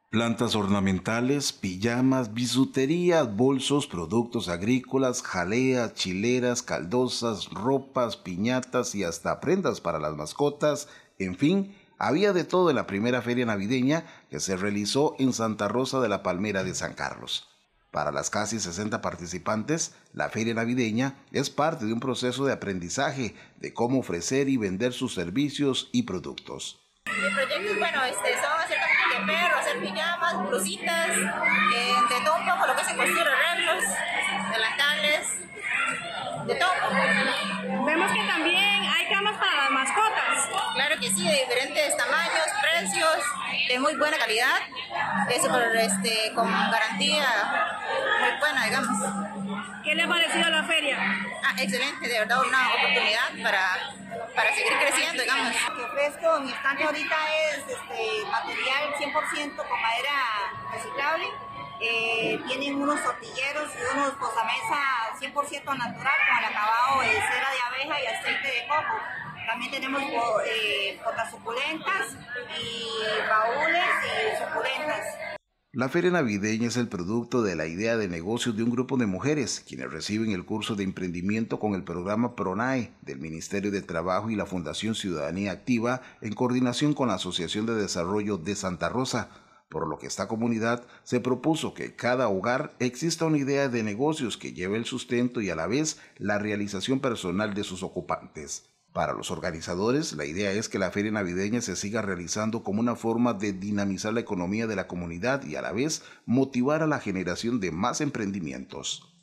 Plantas ornamentales, pijamas, bisuterías, bolsos, productos agrícolas, jaleas, chileras, caldosas, ropas, piñatas y hasta prendas para las mascotas, en fin, había de todo en la primera feria navideña que se realizó en Santa Rosa de la Palmera de San Carlos. Para las casi 60 participantes, la feria navideña es parte de un proceso de aprendizaje de cómo ofrecer y vender sus servicios y productos. Mi proyecto es, bueno, son hacer tapitas de perro, hacer pijamas, blusitas, de todo un poco lo que se costura, arreglos, delantales, de todo. Vemos que también hay camas para las mascotas. Claro que sí, de diferentes tamaños, precios, de muy buena calidad, con garantía muy buena, digamos. ¿Qué le ha parecido la feria? Excelente, de verdad, una oportunidad para seguir creciendo, digamos. Lo que ofrezco en mi estante ahorita es material 100% con madera reciclable. Tienen unos tortilleros y unos posamesa 100% natural con el acabado de cera de abeja y aceite de coco. También tenemos botas suculentas y baúles y suculentas. La feria navideña es el producto de la idea de negocio de un grupo de mujeres, quienes reciben el curso de emprendimiento con el programa PRONAE del Ministerio de Trabajo y la Fundación Ciudadanía Activa en coordinación con la Asociación de Desarrollo de Santa Rosa, por lo que esta comunidad se propuso que en cada hogar exista una idea de negocios que lleve el sustento y a la vez la realización personal de sus ocupantes. Para los organizadores, la idea es que la feria navideña se siga realizando como una forma de dinamizar la economía de la comunidad y a la vez motivar a la generación de más emprendimientos.